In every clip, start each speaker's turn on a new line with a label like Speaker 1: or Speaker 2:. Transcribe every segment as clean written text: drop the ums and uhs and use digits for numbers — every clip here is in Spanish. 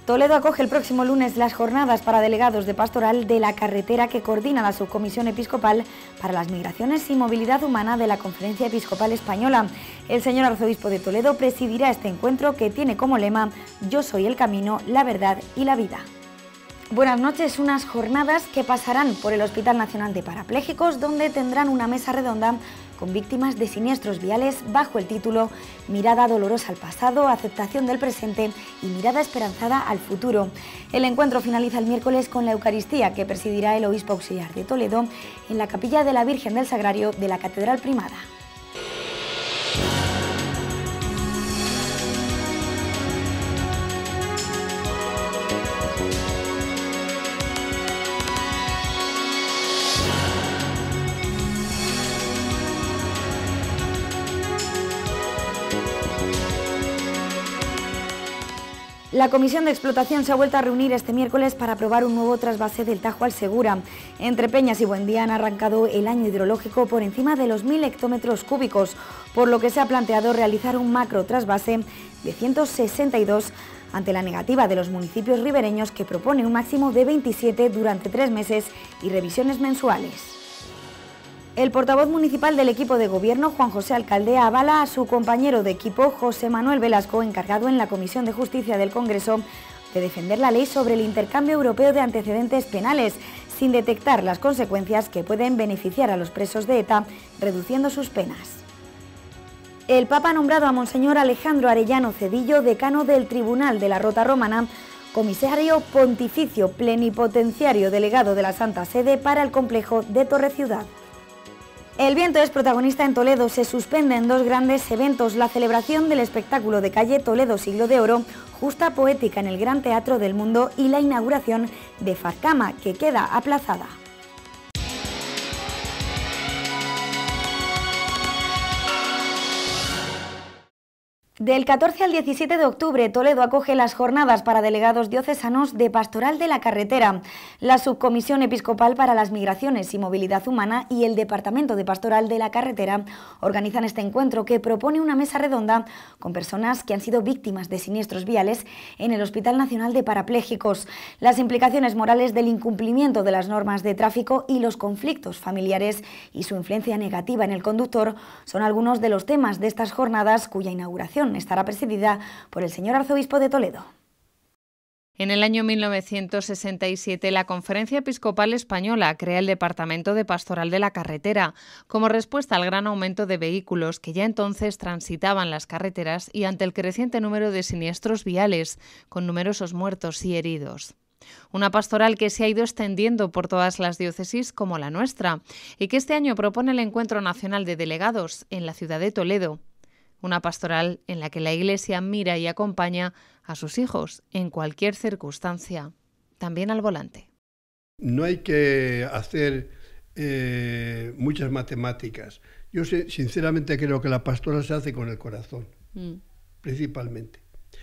Speaker 1: Toledo acoge el próximo lunes las jornadas para delegados de pastoral de la carretera que coordina la Subcomisión Episcopal para las Migraciones y Movilidad Humana de la Conferencia Episcopal Española. El señor arzobispo de Toledo presidirá este encuentro que tiene como lema "Yo soy el camino, la verdad y la vida". Buenas noches, unas jornadas que pasarán por el Hospital Nacional de Parapléjicos, donde tendrán una mesa redonda con víctimas de siniestros viales bajo el título "Mirada dolorosa al pasado, aceptación del presente y mirada esperanzada al futuro". El encuentro finaliza el miércoles con la Eucaristía que presidirá el obispo auxiliar de Toledo en la capilla de la Virgen del Sagrario de la Catedral Primada. La Comisión de Explotación se ha vuelto a reunir este miércoles para aprobar un nuevo trasvase del Tajo al Segura. Entre Peñas y Buendía han arrancado el año hidrológico por encima de los 1000 hectómetros cúbicos, por lo que se ha planteado realizar un macro trasvase de 162 ante la negativa de los municipios ribereños, que propone un máximo de 27 durante 3 meses y revisiones mensuales. El portavoz municipal del equipo de gobierno, Juan José Alcalde, avala a su compañero de equipo, José Manuel Velasco, encargado en la Comisión de Justicia del Congreso de defender la ley sobre el intercambio europeo de antecedentes penales, sin detectar las consecuencias que pueden beneficiar a los presos de ETA, reduciendo sus penas. El Papa ha nombrado a Monseñor Alejandro Arellano Cedillo, decano del Tribunal de la Rota Romana, comisario pontificio plenipotenciario delegado de la Santa Sede para el complejo de Torreciudad. El viento es protagonista en Toledo. Se suspenden 2 grandes eventos: la celebración del espectáculo de calle Toledo Siglo de Oro, justa poética en el Gran Teatro del Mundo, y la inauguración de Farcama, que queda aplazada. Del 14 al 17 de octubre, Toledo acoge las jornadas para delegados diocesanos de Pastoral de la Carretera. La Subcomisión Episcopal para las Migraciones y Movilidad Humana y el Departamento de Pastoral de la Carretera organizan este encuentro, que propone una mesa redonda con personas que han sido víctimas de siniestros viales en el Hospital Nacional de Parapléjicos. Las implicaciones morales del incumplimiento de las normas de tráfico y los conflictos familiares y su influencia negativa en el conductor son algunos de los temas de estas jornadas, cuya inauguración estará presidida por el señor arzobispo de Toledo.
Speaker 2: En el año 1967, la Conferencia Episcopal Española crea el Departamento de Pastoral de la Carretera, como respuesta al gran aumento de vehículos que ya entonces transitaban las carreteras y ante el creciente número de siniestros viales, con numerosos muertos y heridos. Una pastoral que se ha ido extendiendo por todas las diócesis como la nuestra y que este año propone el Encuentro Nacional de Delegados en la ciudad de Toledo. Una pastoral en la que la Iglesia mira y acompaña a sus hijos en cualquier circunstancia, también al volante.
Speaker 3: No hay que hacer muchas matemáticas. Yo sinceramente creo que la pastoral se hace con el corazón, principalmente.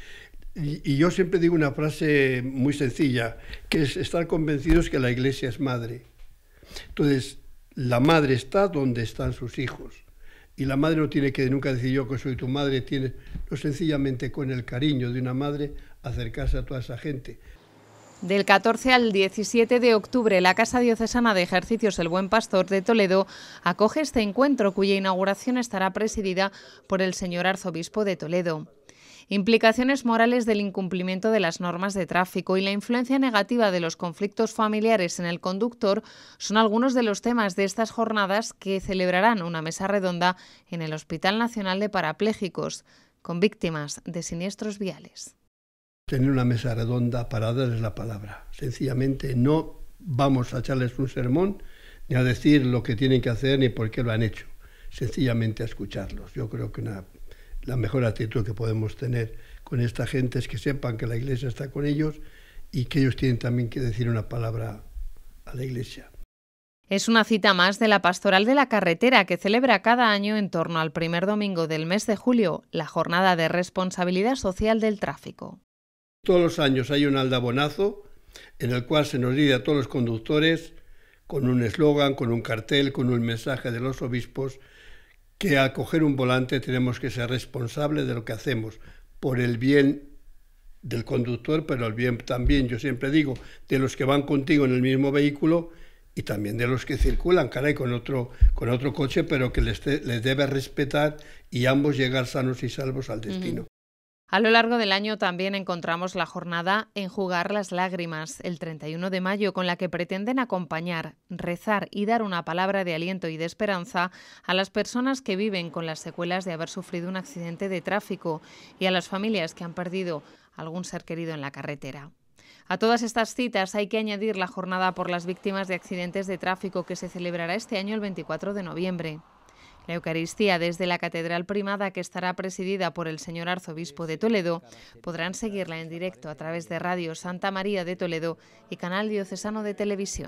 Speaker 3: Y yo siempre digo una frase muy sencilla, que es estar convencidos que la Iglesia es madre. Entonces, la madre está donde están sus hijos. Y la madre no tiene que nunca decir yo que soy tu madre, tiene no, sencillamente con el cariño de una madre acercarse a toda esa gente.
Speaker 2: Del 14 al 17 de octubre, la Casa Diocesana de Ejercicios El Buen Pastor de Toledo acoge este encuentro, cuya inauguración estará presidida por el señor arzobispo de Toledo. Implicaciones morales del incumplimiento de las normas de tráfico y la influencia negativa de los conflictos familiares en el conductor son algunos de los temas de estas jornadas, que celebrarán una mesa redonda en el Hospital Nacional de Parapléjicos con víctimas de siniestros viales.
Speaker 3: Tener una mesa redonda para darles la palabra. Sencillamente no vamos a echarles un sermón ni a decir lo que tienen que hacer ni por qué lo han hecho. Sencillamente a escucharlos. Yo creo que la mejor actitud que podemos tener con esta gente es que sepan que la Iglesia está con ellos y que ellos tienen también que decir una palabra a la Iglesia.
Speaker 2: Es una cita más de la Pastoral de la Carretera, que celebra cada año en torno al primer domingo del mes de julio la jornada de responsabilidad social del tráfico.
Speaker 3: Todos los años hay un aldabonazo en el cual se nos dice a todos los conductores, con un eslogan, con un cartel, con un mensaje de los obispos, que al coger un volante tenemos que ser responsables de lo que hacemos por el bien del conductor, pero el bien también, yo siempre digo, de los que van contigo en el mismo vehículo y también de los que circulan, caray, con otro coche, pero que les debe respetar y ambos llegar sanos y salvos al destino.
Speaker 2: A lo largo del año también encontramos la jornada Enjugar las lágrimas, el 31 de mayo, con la que pretenden acompañar, rezar y dar una palabra de aliento y de esperanza a las personas que viven con las secuelas de haber sufrido un accidente de tráfico y a las familias que han perdido algún ser querido en la carretera. A todas estas citas hay que añadir la jornada por las víctimas de accidentes de tráfico que se celebrará este año el 24 de noviembre. La Eucaristía desde la Catedral Primada, que estará presidida por el señor Arzobispo de Toledo, podrán seguirla en directo a través de Radio Santa María de Toledo y Canal Diocesano de Televisión.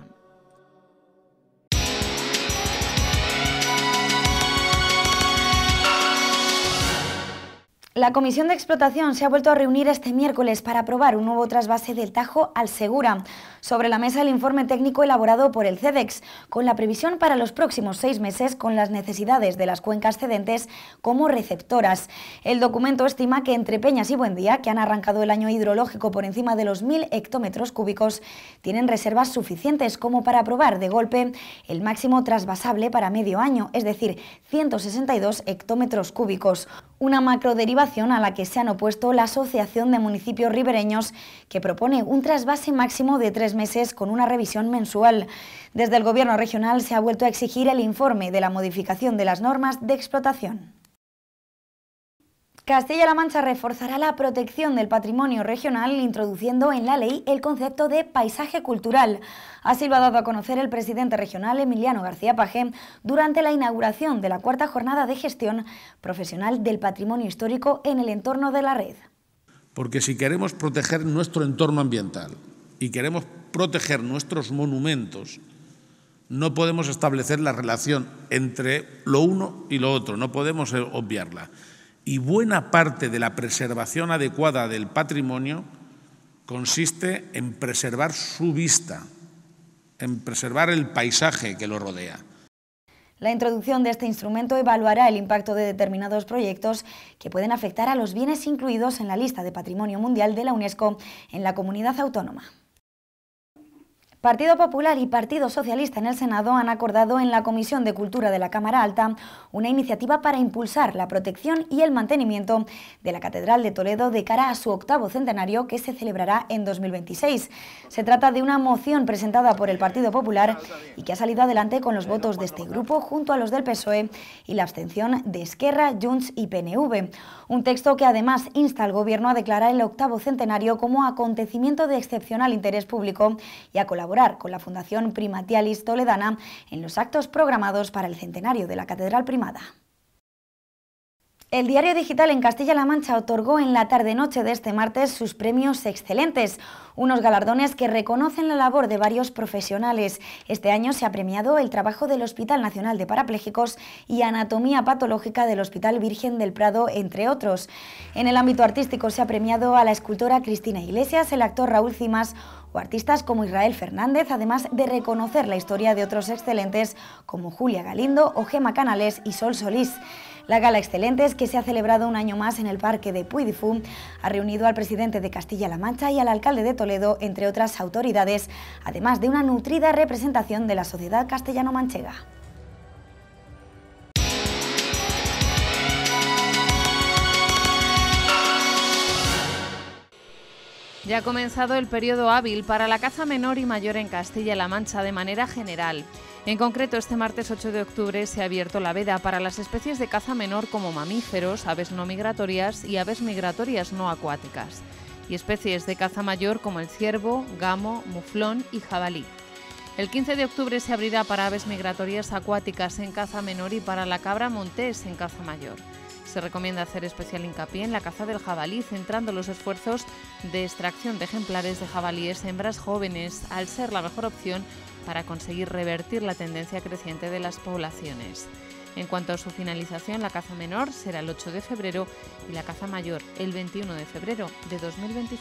Speaker 1: La Comisión de Explotación se ha vuelto a reunir este miércoles para aprobar un nuevo trasvase del Tajo al Segura. Sobre la mesa el informe técnico elaborado por el CEDEX, con la previsión para los próximos 6 meses con las necesidades de las cuencas cedentes como receptoras. El documento estima que entre Peñas y Buendía, que han arrancado el año hidrológico por encima de los 1000 hectómetros cúbicos, tienen reservas suficientes como para aprobar de golpe el máximo trasvasable para medio año, es decir, 162 hectómetros cúbicos. Una macroderivación a la que se han opuesto la Asociación de Municipios Ribereños, que propone un trasvase máximo de 3 meses con una revisión mensual. Desde el Gobierno regional se ha vuelto a exigir el informe de la modificación de las normas de explotación. Castilla-La Mancha reforzará la protección del patrimonio regional introduciendo en la ley el concepto de paisaje cultural. Así lo ha dado a conocer el presidente regional Emiliano García Page durante la inauguración de la 4ª jornada de gestión profesional del patrimonio histórico en el entorno de la red.
Speaker 4: Porque si queremos proteger nuestro entorno ambiental y queremos proteger nuestros monumentos, no podemos establecer la relación entre lo uno y lo otro, no podemos obviarla. Y buena parte de la preservación adecuada del patrimonio consiste en preservar su vista, en preservar el paisaje que lo rodea.
Speaker 1: La introducción de este instrumento evaluará el impacto de determinados proyectos que pueden afectar a los bienes incluidos en la lista de Patrimonio Mundial de la UNESCO en la comunidad autónoma. Partido Popular y Partido Socialista en el Senado han acordado en la Comisión de Cultura de la Cámara Alta una iniciativa para impulsar la protección y el mantenimiento de la Catedral de Toledo de cara a su 8º centenario que se celebrará en 2026. Se trata de una moción presentada por el Partido Popular y que ha salido adelante con los votos de este grupo junto a los del PSOE y la abstención de Esquerra, Junts y PNV. Un texto que además insta al Gobierno a declarar el 8º centenario como acontecimiento de excepcional interés público y a colaborar con la Fundación Primatialis Toledana en los actos programados para el centenario de la Catedral Primada. El Diario Digital en Castilla-La Mancha otorgó en la tarde-noche de este martes sus premios excelentes, unos galardones que reconocen la labor de varios profesionales. Este año se ha premiado el trabajo del Hospital Nacional de Parapléjicos y Anatomía Patológica del Hospital Virgen del Prado, entre otros. En el ámbito artístico se ha premiado a la escultora Cristina Iglesias, el actor Raúl Cimas o artistas como Israel Fernández, además de reconocer la historia de otros excelentes como Julia Galindo o Gema Canales y Sol Solís. La Gala Excelentes, que se ha celebrado un año más en el Parque de Puy de Fou, ha reunido al presidente de Castilla-La Mancha y al alcalde de Toledo, entre otras autoridades, además de una nutrida representación de la sociedad castellano-manchega.
Speaker 2: Ya ha comenzado el periodo hábil para la caza menor y mayor en Castilla-La Mancha de manera general. En concreto, este martes 8 de octubre se ha abierto la veda para las especies de caza menor como mamíferos, aves no migratorias y aves migratorias no acuáticas, y especies de caza mayor como el ciervo, gamo, muflón y jabalí. El 15 de octubre se abrirá para aves migratorias acuáticas en caza menor y para la cabra montés en caza mayor. Se recomienda hacer especial hincapié en la caza del jabalí, centrando los esfuerzos de extracción de ejemplares de jabalíes hembras jóvenes, al ser la mejor opción para conseguir revertir la tendencia creciente de las poblaciones. En cuanto a su finalización, la caza menor será el 8 de febrero y la caza mayor el 21 de febrero de 2025.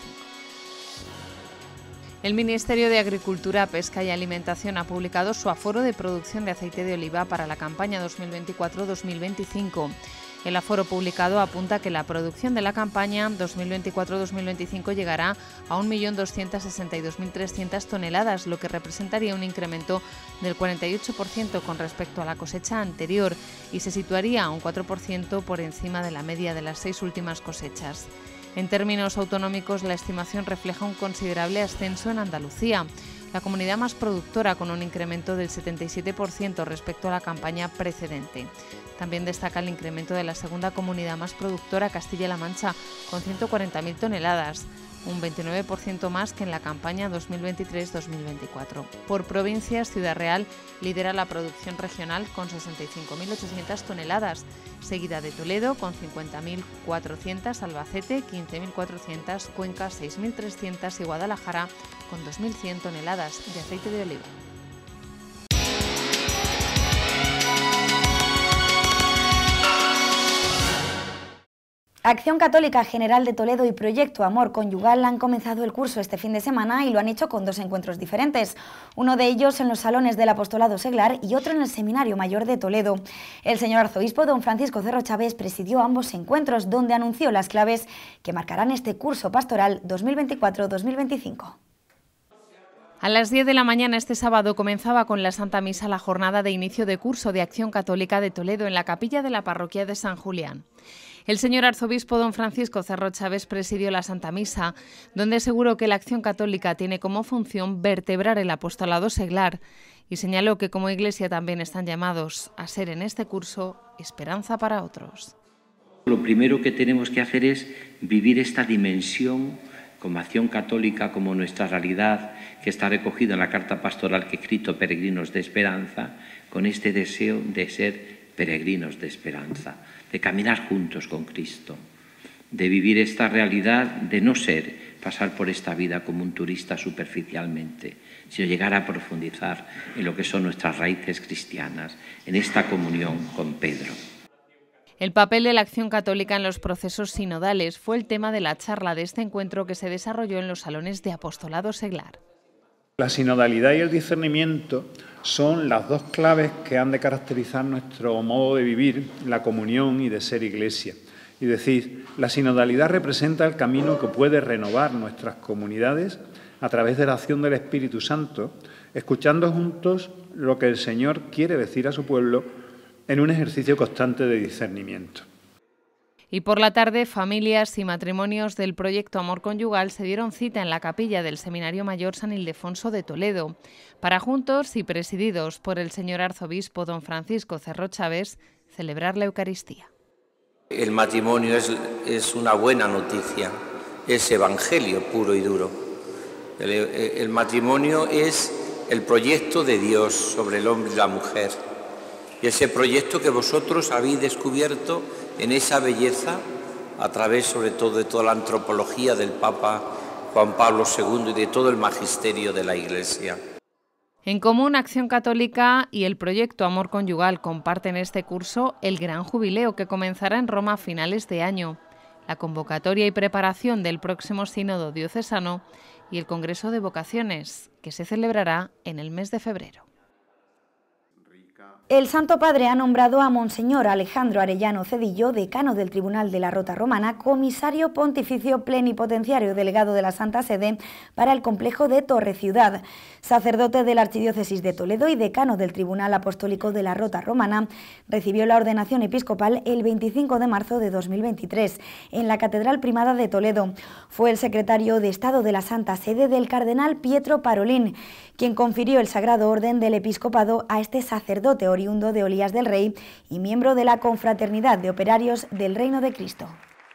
Speaker 2: El Ministerio de Agricultura, Pesca y Alimentación ha publicado su aforo de producción de aceite de oliva para la campaña 2024-2025. El aforo publicado apunta que la producción de la campaña 2024-2025 llegará a 1.262.300 toneladas, lo que representaría un incremento del 48% con respecto a la cosecha anterior y se situaría un 4% por encima de la media de las 6 últimas cosechas. En términos autonómicos, la estimación refleja un considerable ascenso en Andalucía, la comunidad más productora, con un incremento del 77% respecto a la campaña precedente. También destaca el incremento de la segunda comunidad más productora, Castilla-La Mancha, con 140.000 toneladas, un 29% más que en la campaña 2023-2024. Por provincias, Ciudad Real lidera la producción regional con 65.800 toneladas, seguida de Toledo con 50.400, Albacete 15.400, Cuenca 6.300 y Guadalajara con 2.100 toneladas de aceite de oliva.
Speaker 1: Acción Católica General de Toledo y Proyecto Amor Conyugal han comenzado el curso este fin de semana y lo han hecho con 2 encuentros diferentes. Uno de ellos en los salones del Apostolado Seglar y otro en el Seminario Mayor de Toledo. El señor arzobispo don Francisco Cerro Chávez presidió ambos encuentros, donde anunció las claves que marcarán este curso pastoral 2024-2025.
Speaker 2: A las 10 de la mañana este sábado comenzaba con la Santa Misa la jornada de inicio de curso de Acción Católica de Toledo en la capilla de la parroquia de San Julián. El señor arzobispo don Francisco Cerro Chávez presidió la Santa Misa, donde aseguró que la Acción Católica tiene como función vertebrar el apostolado seglar y señaló que como Iglesia también están llamados a ser en este curso esperanza para otros.
Speaker 5: Lo primero que tenemos que hacer es vivir esta dimensión como Acción Católica, como nuestra realidad que está recogida en la carta pastoral que he escrito Peregrinos de Esperanza, con este deseo de ser peregrinos de esperanza, de caminar juntos con Cristo, de vivir esta realidad, de no pasar por esta vida como un turista superficialmente, sino llegar a profundizar en lo que son nuestras raíces cristianas, en esta comunión con Pedro.
Speaker 2: El papel de la Acción Católica en los procesos sinodales fue el tema de la charla de este encuentro que se desarrolló en los salones de Apostolado Seglar.
Speaker 6: La sinodalidad y el discernimiento son las 2 claves que han de caracterizar nuestro modo de vivir, la comunión y de ser Iglesia. Es decir, la sinodalidad representa el camino que puede renovar nuestras comunidades a través de la acción del Espíritu Santo, escuchando juntos lo que el Señor quiere decir a su pueblo en un ejercicio constante de discernimiento.
Speaker 2: Y por la tarde, familias y matrimonios del Proyecto Amor Conyugal se dieron cita en la capilla del Seminario Mayor San Ildefonso de Toledo, para juntos y presididos por el señor arzobispo don Francisco Cerro Chávez, celebrar la Eucaristía.
Speaker 7: El matrimonio es una buena noticia, es evangelio puro y duro. El matrimonio es el proyecto de Dios sobre el hombre y la mujer. Y ese proyecto que vosotros habéis descubierto en esa belleza, a través sobre todo de toda la antropología del Papa Juan Pablo II y de todo el magisterio de la Iglesia.
Speaker 2: En común, Acción Católica y el Proyecto Amor Conyugal comparten este curso el Gran Jubileo, que comenzará en Roma a finales de año, la convocatoria y preparación del próximo Sínodo Diocesano y el Congreso de Vocaciones, que se celebrará en el mes de febrero.
Speaker 1: El Santo Padre ha nombrado a Monseñor Alejandro Arellano Cedillo, decano del Tribunal de la Rota Romana, comisario pontificio plenipotenciario delegado de la Santa Sede para el complejo de Torre-Ciudad. Sacerdote de la Archidiócesis de Toledo y decano del Tribunal Apostólico de la Rota Romana, recibió la ordenación episcopal el 25 de marzo de 2023 en la Catedral Primada de Toledo. Fue el secretario de Estado de la Santa Sede del cardenal Pietro Parolin quien confirió el Sagrado Orden del Episcopado a este sacerdote oriundo de Olías del Rey y miembro de la Confraternidad de Operarios del Reino de Cristo.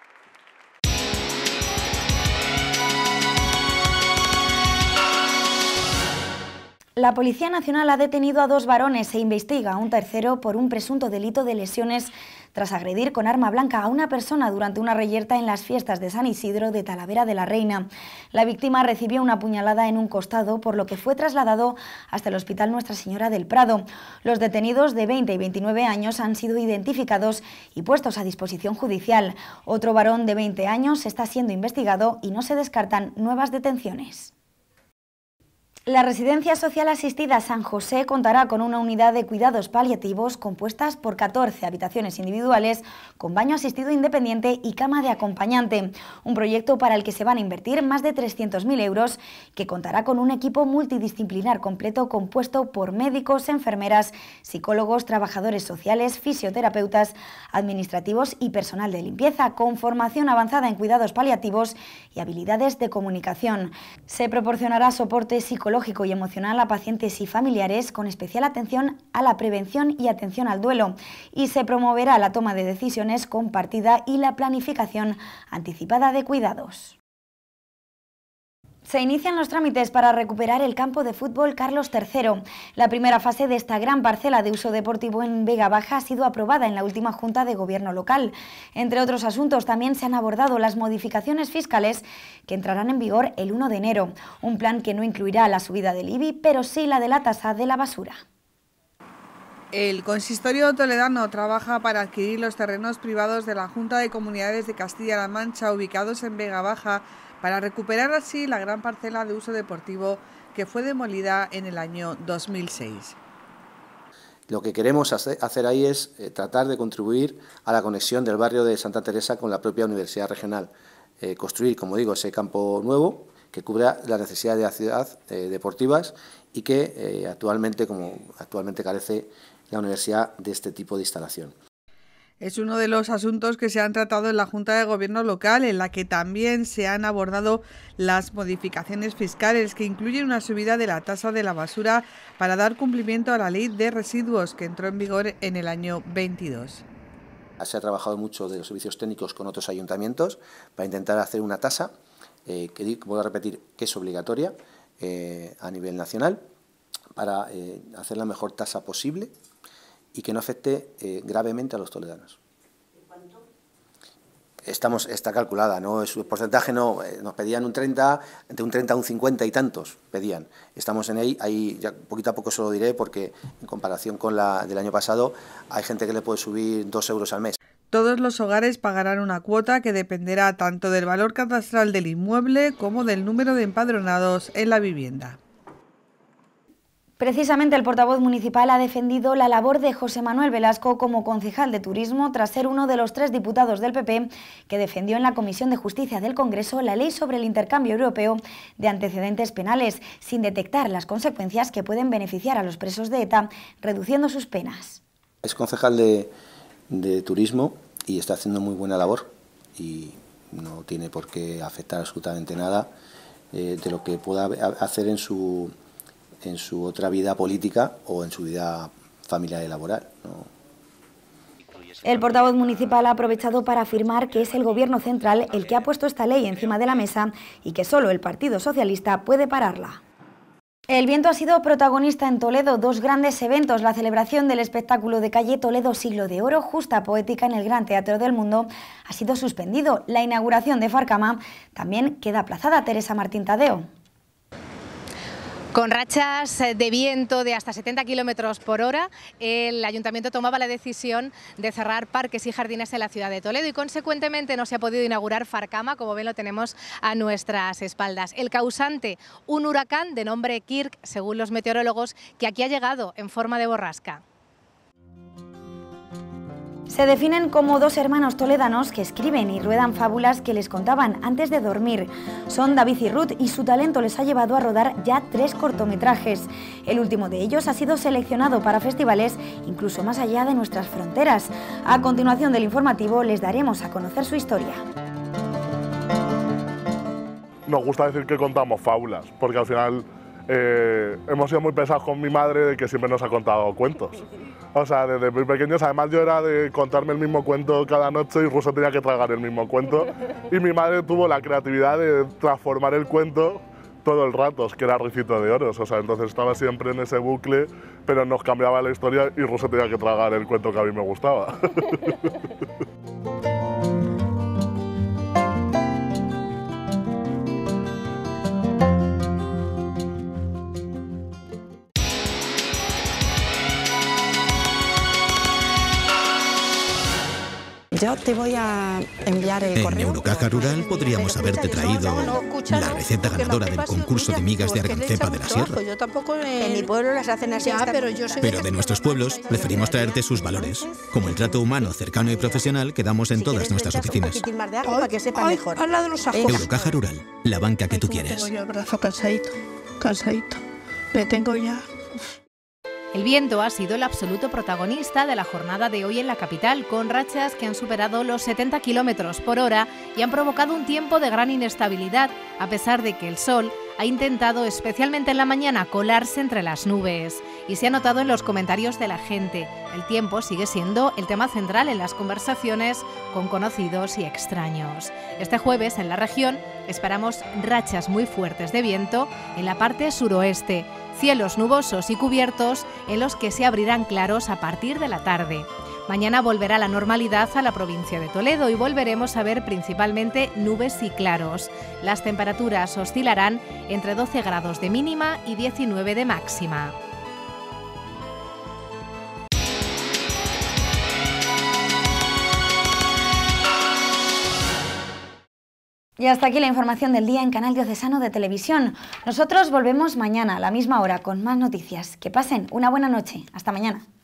Speaker 1: La Policía Nacional ha detenido a 2 varones e investiga a un tercero por un presunto delito de lesiones tras agredir con arma blanca a una persona durante una reyerta en las fiestas de San Isidro de Talavera de la Reina. La víctima recibió una puñalada en un costado, por lo que fue trasladado hasta el Hospital Nuestra Señora del Prado. Los detenidos de 20 y 29 años han sido identificados y puestos a disposición judicial. Otro varón de 20 años está siendo investigado y no se descartan nuevas detenciones. La Residencia Social Asistida San José contará con una unidad de cuidados paliativos compuestas por 14 habitaciones individuales con baño asistido independiente y cama de acompañante. Un proyecto para el que se van a invertir más de 300.000 euros, que contará con un equipo multidisciplinar completo compuesto por médicos, enfermeras, psicólogos, trabajadores sociales, fisioterapeutas, administrativos y personal de limpieza, con formación avanzada en cuidados paliativos y habilidades de comunicación. Se proporcionará soporte psicológico y emocional a pacientes y familiares, con especial atención a la prevención y atención al duelo, y se promoverá la toma de decisiones compartida y la planificación anticipada de cuidados. Se inician los trámites para recuperar el campo de fútbol Carlos III. La primera fase de esta gran parcela de uso deportivo en Vega Baja ha sido aprobada en la última Junta de Gobierno local. Entre otros asuntos, también se han abordado las modificaciones fiscales que entrarán en vigor el 1 de enero. Un plan que no incluirá la subida del IBI, pero sí la de la tasa de la basura.
Speaker 8: El consistorio toledano trabaja para adquirir los terrenos privados de la Junta de Comunidades de Castilla-La Mancha ubicados en Vega Baja, para recuperar así la gran parcela de uso deportivo que fue demolida en el año 2006.
Speaker 9: Lo que queremos hacer ahí es tratar de contribuir a la conexión del barrio de Santa Teresa con la propia Universidad Regional. Construir, como digo, ese campo nuevo que cubra las necesidades de la ciudad deportivas y que actualmente carece la universidad de este tipo de instalación.
Speaker 8: Es uno de los asuntos que se han tratado en la Junta de Gobierno local, en la que también se han abordado las modificaciones fiscales, que incluyen una subida de la tasa de la basura para dar cumplimiento a la ley de residuos que entró en vigor en el año 22.
Speaker 9: Se ha trabajado mucho de los servicios técnicos con otros ayuntamientos para intentar hacer una tasa, que voy a repetir, que es obligatoria a nivel nacional, para hacer la mejor tasa posible y que no afecte gravemente a los toledanos. ¿Cuánto? Está calculada, ¿no? Su porcentaje no, nos pedían un 30, de un 30 a un 50 y tantos pedían. Estamos en ahí ya poquito a poco se lo diré, porque en comparación con la del año pasado hay gente que le puede subir 2 euros al mes.
Speaker 8: Todos los hogares pagarán una cuota que dependerá tanto del valor catastral del inmueble como del número de empadronados en la vivienda.
Speaker 1: Precisamente el portavoz municipal ha defendido la labor de José Manuel Velasco como concejal de turismo, tras ser uno de los 3 diputados del PP que defendió en la Comisión de Justicia del Congreso la ley sobre el intercambio europeo de antecedentes penales, sin detectar las consecuencias que pueden beneficiar a los presos de ETA, reduciendo sus penas.
Speaker 9: Es concejal de turismo y está haciendo muy buena labor, y no tiene por qué afectar absolutamente nada de lo que pueda hacer en su otra vida política o en su vida familiar y laboral, ¿no?
Speaker 1: El portavoz municipal ha aprovechado para afirmar que es el Gobierno central el que ha puesto esta ley encima de la mesa y que solo el Partido Socialista puede pararla. El viento ha sido protagonista en Toledo, 2 grandes eventos: la celebración del espectáculo de calle Toledo Siglo de Oro, Justa Poética, en el Gran Teatro del Mundo, ha sido suspendido. La inauguración de Farcama también queda aplazada. Teresa Martín Tadeo.
Speaker 10: Con rachas de viento de hasta 70 kilómetros por hora, el ayuntamiento tomaba la decisión de cerrar parques y jardines en la ciudad de Toledo y consecuentemente no se ha podido inaugurar Farcama, como ven lo tenemos a nuestras espaldas. El causante, un huracán de nombre Kirk, según los meteorólogos, que aquí ha llegado en forma de borrasca.
Speaker 1: Se definen como 2 hermanos toledanos que escriben y ruedan fábulas que les contaban antes de dormir. Son David y Ruth, y su talento les ha llevado a rodar ya 3 cortometrajes. El último de ellos ha sido seleccionado para festivales incluso más allá de nuestras fronteras. A continuación del informativo les daremos a conocer su historia.
Speaker 11: Nos gusta decir que contamos fábulas, porque al final hemos sido muy pesados con mi madre, de que siempre nos ha contado cuentos. O sea, desde muy pequeños, además yo era de contarme el mismo cuento cada noche y Ruso tenía que tragar el mismo cuento. Y mi madre tuvo la creatividad de transformar el cuento todo el rato, que era Ricito de Oros. O sea, entonces estaba siempre en ese bucle, pero nos cambiaba la historia y Ruso tenía que tragar el cuento que a mí me gustaba.
Speaker 12: Yo te voy a enviar el correo.
Speaker 13: En Eurocaja Rural podríamos haberte traído la receta ganadora del concurso de migas de Argancepa de la Sierra.
Speaker 12: Yo tampoco en mi pueblo las hacen así.
Speaker 13: Pero de nuestros pueblos preferimos traerte sus valores, como el trato humano, cercano y profesional que damos en todas nuestras oficinas.
Speaker 12: Para que sepa mejor.
Speaker 13: Eurocaja Rural, la banca que tú quieres.
Speaker 14: Tengo yo el brazo cansadito. Le tengo ya.
Speaker 10: El viento ha sido el absoluto protagonista de la jornada de hoy en la capital, con rachas que han superado los 70 km por hora y han provocado un tiempo de gran inestabilidad, a pesar de que el sol ha intentado, especialmente en la mañana, colarse entre las nubes. Y se ha notado en los comentarios de la gente. El tiempo sigue siendo el tema central en las conversaciones con conocidos y extraños. Este jueves, en la región, esperamos rachas muy fuertes de viento en la parte suroeste, cielos nubosos y cubiertos en los que se abrirán claros a partir de la tarde. Mañana volverá la normalidad a la provincia de Toledo y volveremos a ver principalmente nubes y claros. Las temperaturas oscilarán entre 12 grados de mínima y 19 de máxima.
Speaker 1: Y hasta aquí la información del día en Canal Diocesano de Televisión. Nosotros volvemos mañana a la misma hora con más noticias. Que pasen una buena noche. Hasta mañana.